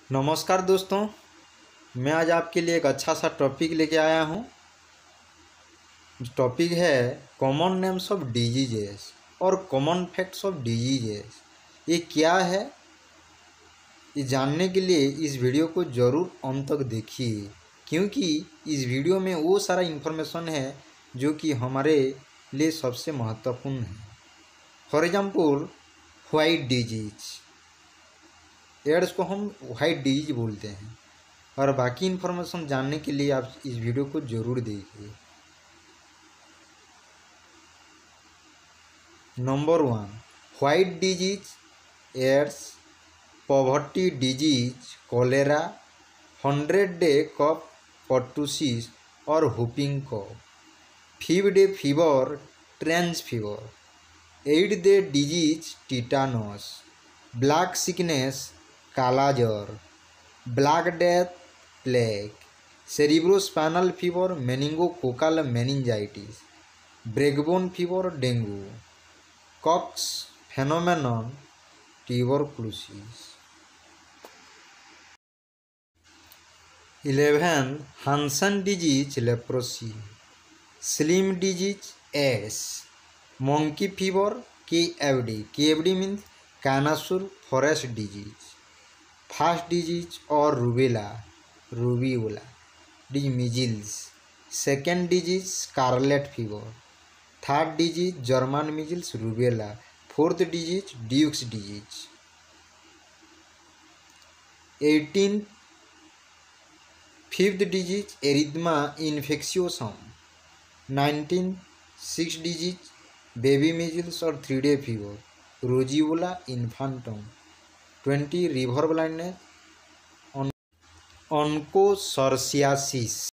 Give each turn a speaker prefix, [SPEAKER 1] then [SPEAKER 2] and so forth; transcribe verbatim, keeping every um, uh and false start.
[SPEAKER 1] नमस्कार दोस्तों, मैं आज आपके लिए एक अच्छा सा टॉपिक लेके आया हूँ। टॉपिक है कॉमन नेम्स ऑफ डिजीजेस और कॉमन फैक्ट्स ऑफ डिजीजेस। ये क्या है, ये जानने के लिए इस वीडियो को ज़रूर अंत तक देखिए, क्योंकि इस वीडियो में वो सारा इन्फॉर्मेशन है जो कि हमारे लिए सबसे महत्वपूर्ण है। For example, white disease, AIDS को हम वाइट डिजीज बोलते हैं। और बाकी इन्फॉर्मेशन जानने के लिए आप इस वीडियो को ज़रूर देखिए। Number one, white disease, AIDS, poverty disease, cholera, hundred day cough, pertussis और whooping cough, fifth day fever, trench fever, eight day disease, tetanus, black sickness, काला ज्वर, black death, plague, cerebrospinal fever, meningococcal meningitis, breakbone fever, dengue, cox phenomenon, tuberculosis. Eleven, Hansen disease, leprosy, slim disease, AIDS, monkey fever, K F D, K F D means Kyasanur forest disease, fast disease और rubella, rubeola डिज, measles, second disease scarlet fever, third disease German measles, rubella, fourth disease Dukes disease. Eighteen, fifth disease erythema infectiosum, nineteen, six disease baby measles और three day fever, roseola infantum, twenty river blindness, ऑनकोसर्सियासिस।